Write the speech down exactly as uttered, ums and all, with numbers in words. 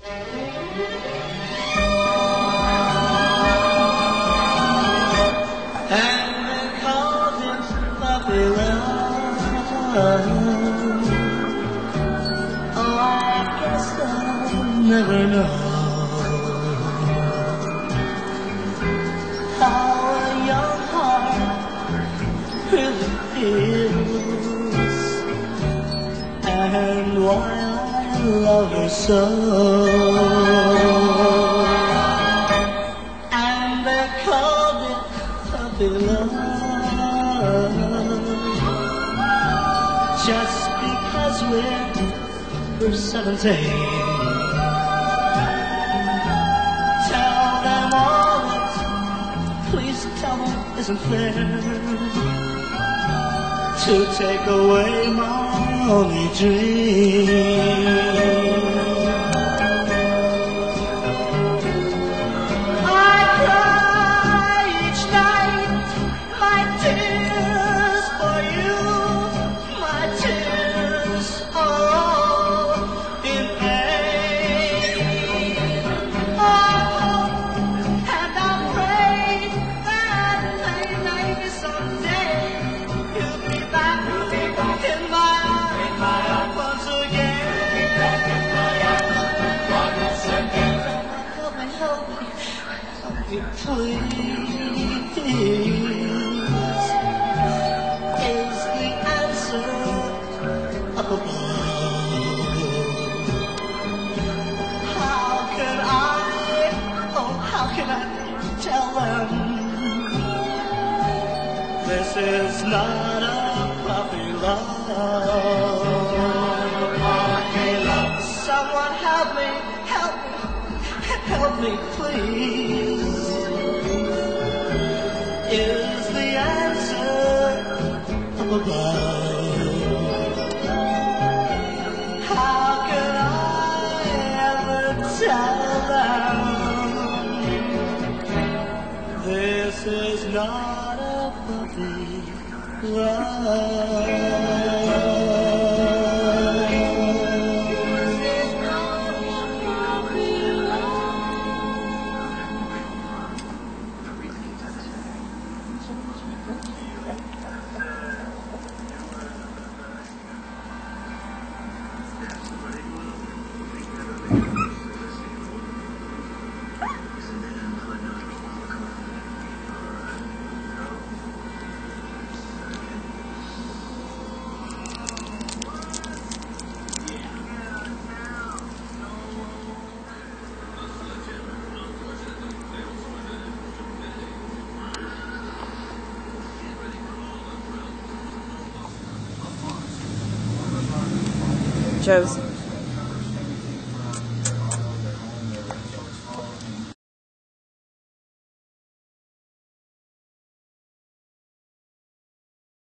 And they called him Puppy Love. Oh, I guess I'll never know how a young heart really feels, and why I love her so. And they called it puppy love, just because we're, we're seventeen. Tell them all that, please tell them isn't fair, to take away my only dream. I cry each night my tears for you, my tears all in vain. Oh, and I pray that maybe someday you'll be back in my arms once again. Help me, help me, help me, please. Is the answer up above? How can I, oh, how can I tell them this is not a puppy love? Puppy love. Someone help me, help me, help me, please. Is the answer up above? How can I ever tell them this is not a puppy love? Jozzy.